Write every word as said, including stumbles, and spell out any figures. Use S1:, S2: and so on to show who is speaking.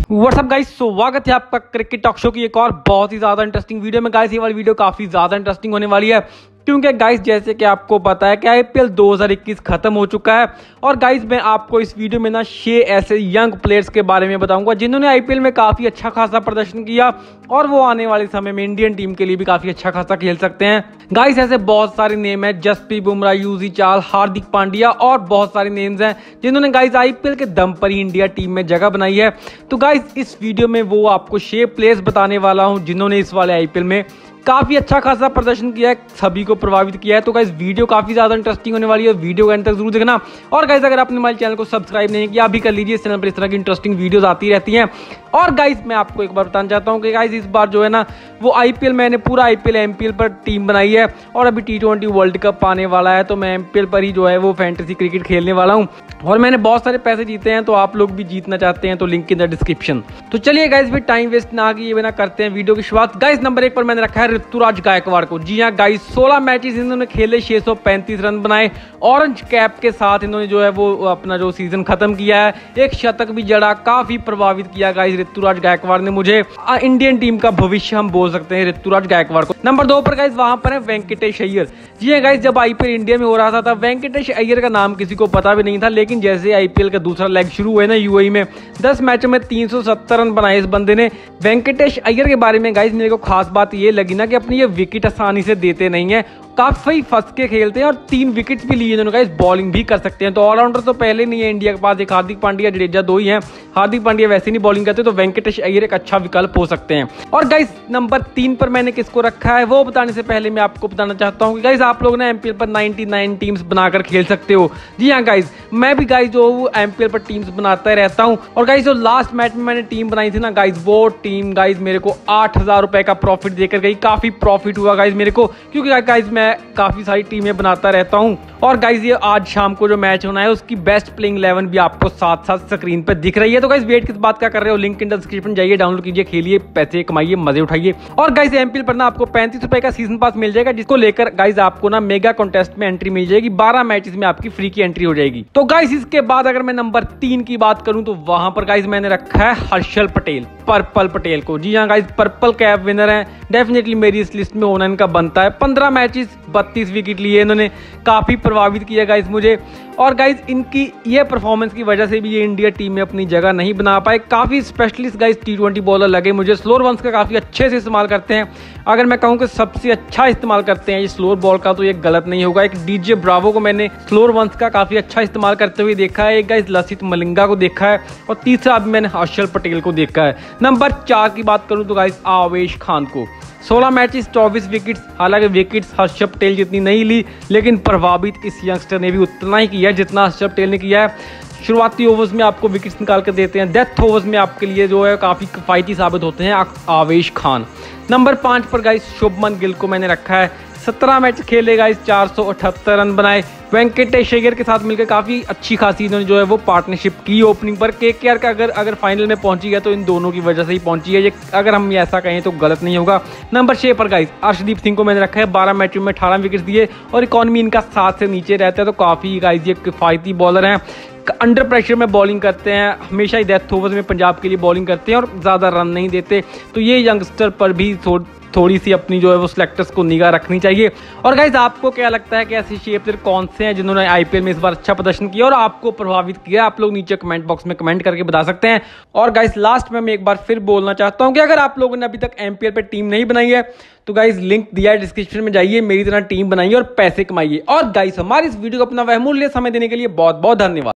S1: WhatsApp guys, स्वागत है आपका क्रिकेट टॉक शो की एक और बहुत ही ज्यादा इंटरेस्टिंग वीडियो में। गाइस ये वाली वीडियो काफी ज्यादा इंटरेस्टिंग होने वाली है क्योंकि गाइस जैसे कि आपको पता है कि आईपीएल दो हज़ार इक्कीस खत्म हो चुका है और गाइस मैं आपको इस वीडियो में ना छह ऐसे यंग प्लेयर्स के बारे में बताऊंगा जिन्होंने आईपीएल में काफी अच्छा खासा प्रदर्शन किया और वो आने वाले समय में इंडियन टीम के लिए भी काफी अच्छा खासा खेल सकते हैं। गाइस ऐसे बहुत सारे नेम है, जसप्रीत बुमराह, युजवेंद्र चहल, हार्दिक पांड्या और बहुत सारे नेम्स हैं जिन्होंने गाइस आईपीएल के दम पर ही इंडिया टीम में जगह बनाई है। तो गाइस इस वीडियो में वो आपको छह प्लेयर्स बताने वाला हूं जिन्होंने इस वाले आईपीएल में काफी अच्छा खासा प्रदर्शन किया है, सभी को प्रभावित किया है। तो गाइस वीडियो काफी ज्यादा इंटरेस्टिंग होने वाली है, वीडियो को अंत तक जरूर देखना। और गाइस अगर आपने हमारे चैनल को सब्सक्राइब नहीं किया अभी कर लीजिए, इस चैनल पर इस तरह की इंटरेस्टिंग वीडियोस आती रहती हैं। और गाइस मैं आपको एक बार बताना चाहता हूं कि गाइस इस बार जो है ना वो आईपीएल मैंने पूरा आईपीएल एमपीएल पर टीम बनाई है और अभी टी ट्वेंटी वर्ल्ड कप आने वाला है तो मैं एमपीएल पर ही जो है वो फैंटेसी क्रिकेट खेलने वाला हूं और मैंने बहुत सारे पैसे जीते हैं। तो आप लोग भी जीतना चाहते हैं तो लिंक इन द डिस्क्रिप्शन। तो चलिए गाइस फिर टाइम वेस्ट ना किए बिना करते हैं वीडियो की शुरुआत। गाइस नंबर एक पर मैंने रखा है ऋतुराज गायकवाड़ को। जी हाँ गाइस, सोलह मैचेस इन्होंने खेले, छह सौ पैंतीस रन बनाए, ऑरेंज कैप के साथ इन्होंने जो है वो अपना जो सीजन खत्म किया है, एक शतक भी जड़ा, काफी प्रभावित किया गाइस ऋतुराज गायकवाड़ ने मुझे। इंडियन टीम का भविष्य हम बोल सकते हैं ऋतुराज गायकवाड़ को। नंबर दो पर गाइस वहां पर है वेंकटेश अय्यर। जी हाँ गाइस, जब आईपीएल इंडिया में हो रहा था तब वेंकटेश अय्यर का नाम किसी को पता भी नहीं था, लेकिन जैसे आईपीएल का दूसरा लेग शुरू हुआ ना यूएई में, दस मैचों में तीन सौ सत्तर रन बनाए इस बंदे ने। वेंकटेश अय्यर के बारे में गाइस मेरे को खास बात ये लगी ना कि अपनी ये विकेट आसानी से देते नहीं है, काफी फंस के खेलते हैं और तीन विकेट्स भी लिए इन्होंने। गाइस बॉलिंग भी कर सकते हैं, तो ऑलराउंडर तो पहले नहीं है इंडिया के पास, एक हार्दिक पांड्या, जडेजा दो ही हैं। हार्दिक पांड्या वैसे नहीं बॉलिंग करते तो वेंकटेश अय्यर एक अच्छा विकल्प हो सकते हैं। और गाइस नंबर तीन पर मैंने किसको रखा है वो बताने से पहले मैं आपको बताना चाहता हूं कि गाइस आप लोग ना एमपीएल पर निन्यानवे टीम्स बनाकर खेल सकते हो। जी हाँ गाइस, मैं भी गाइस जो एमपीएल पर टीम्स बनाता रहता हूं और गाइस जो लास्ट मैच में मैंने टीम बनाई थी ना गाइस, वो टीम गाइस मेरे को आठ हजार रुपए का प्रॉफिट देकर गई। काफी प्रॉफिट हुआ गाइस मेरे को, क्योंकि गाइस मैं काफी सारी टीमें बनाता रहता हूं। और गाइस ये आज शाम को जो मैच होना है उसकी बेस्ट प्लेइंग इलेवन भी आपको साथ साथ स्क्रीन पर दिख रही है। तो गाइस वेट किस बात का कर रहे हो, लिंक इन डिस्क्रिप्शन जाइए, डाउनलोड कीजिए, खेलिए, पैसे कमाइए, मजे उठाइए। और गाइस एमपीएल पर ना आपको पैंतीस रुपए का सीजन पास मिल जाएगा, जिसको लेकर गाइस आपको ना मेगा कॉन्टेस्ट में एंट्री मिल जाएगी, बारह मैचेस में आपकी फ्री की एंट्री हो जाएगी। तो गाइस इसके बाद अगर मैं नंबर तीन की बात करूं तो वहां पर गाइस मैंने रखा है हर्षल पटेल, पर्पल पटेल को। जी हाँ गाइस, पर्पल कैप विनर है, डेफिनेटली मेरी इस लिस्ट में होना इनका बनता है। पंद्रह मैचेस बत्तीस विकेट लिए इन्होंने, काफी प्रभावित किया गाइस मुझे। और गाइस इनकी ये परफॉर्मेंस की वजह से भी ये इंडिया टीम में अपनी जगह नहीं बना पाए। काफी specialist guys T twenty bowler लगे मुझे, स्लोअर वंस का काफी अच्छे से इस्तेमाल करते हैं। अगर मैं कहूँ कि सबसे अच्छा इस्तेमाल करते हैं ये स्लोअर बॉल का तो ये गलत नहीं होगा। एक डीजे ब्रावो को मैंने स्लोअर वंस का काफी अच्छा इस्तेमाल करते हुए देखा है, एक गाइस लसित मलिंगा को देखा है और तीसरा अभी मैंने हर्षल पटेल को देखा है। नंबर चार की बात करूं तो गाइस आवेश खान को, सोलह मैचेस चौबीस विकेट्स। हालांकि विकेट्स हर्षल पटेल जितनी नहीं ली, लेकिन प्रभावित इस यंगस्टर ने भी उतना ही किया जितना हर्षल पटेल ने किया है। शुरुआती ओवर्स में आपको विकेट्स निकाल कर देते हैं, डेथ ओवर्स में आपके लिए जो है काफी किफायती साबित होते हैं आवेश खान। नंबर पांच पर गाइस शुभमन गिल को मैंने रखा है, सत्रह मैच खेले गाइस, चार सौ अठहत्तर रन बनाए। वेंकटेश अय्यर के साथ मिलकर काफी अच्छी खासी इन्होंने जो है वो पार्टनरशिप की ओपनिंग पर। केकेआर का अगर अगर फाइनल में पहुंची है तो इन दोनों की वजह से ही पहुंची है, ये अगर हम ऐसा कहें तो गलत नहीं होगा। नंबर छह पर गाइस अर्शदीप सिंह को मैंने रखा है, बारह मैचों में अठारह विकेट दिए और इकॉनमी इनका सात से नीचे रहता है, तो काफी गाइस ये किफायती बॉलर हैं, अंडर प्रेशर में बॉलिंग करते हैं, हमेशा ही डेथ ओवर्स में पंजाब के लिए बॉलिंग करते हैं और ज़्यादा रन नहीं देते। तो ये यंगस्टर पर भी थो, थोड़ी सी अपनी जो है वो सिलेक्टर्स को निगाह रखनी चाहिए। और गाइस आपको क्या लगता है कि ऐसे शेप प्लेयर कौन से हैं जिन्होंने आईपीएल में इस बार अच्छा प्रदर्शन किया और आपको प्रभावित किया? आप लोग नीचे कमेंट बॉक्स में कमेंट करके बता सकते हैं। और गाइस लास्ट में मैं एक बार फिर बोलना चाहता हूं कि अगर आप लोगों ने अभी तक एमपीएल पे टीम नहीं बनाई है तो गाइस लिंक दिया है डिस्क्रिप्शन में, जाइए, मेरी तरह टीम बनाइए और पैसे कमाइए। और गाइस हमारी इस वीडियो को अपना बहुमूल्य समय देने के लिए बहुत बहुत धन्यवाद।